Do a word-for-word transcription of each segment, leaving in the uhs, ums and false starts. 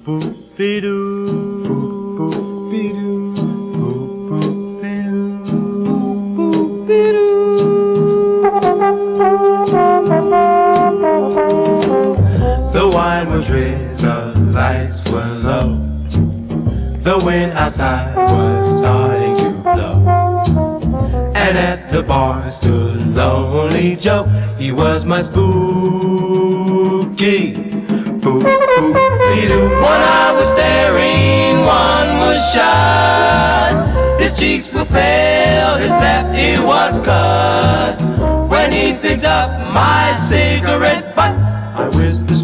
Boop-be-doo. Boop-boop-be-doo. Boop-boop-be-doo. The wine was red, the lights were low. The wind outside was starting to blow. And at the bar stood Lonely Joe. He was my spooky. Boop, boop, be-doo. One eye was staring, one was shut. His cheeks were pale, his left ear was cut. When he picked up my cigarette butt, I whispered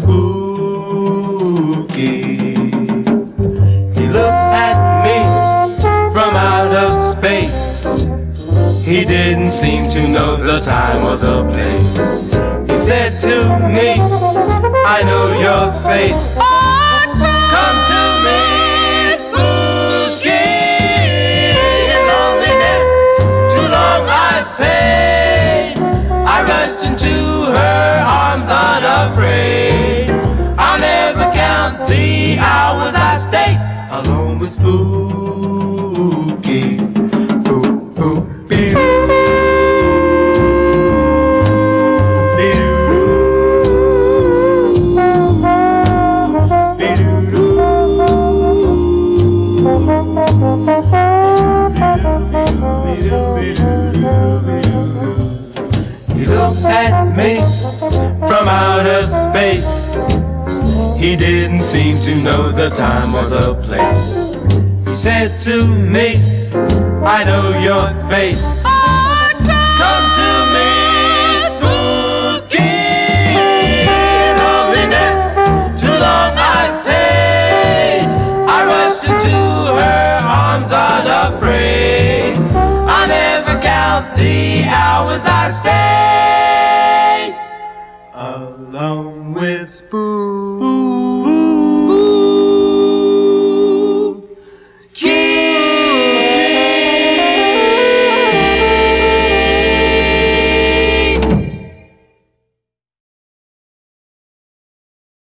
spooky. He looked at me from out of space. He didn't seem to know the time or the place. He said to me, I know your face. Come to me, spooky. In loneliness, too long I've paid. I rushed into her arms unafraid. I'll never count the hours I stayed alone with spooky. Boop, boop. He looked at me from outer space. He didn't seem to know the time or the place. He said to me, I know your face. Come to me, spooky. In loneliness, too long I've paid. I rushed into her arms unafraid. I'll never count the hours I stayed alone with spooky.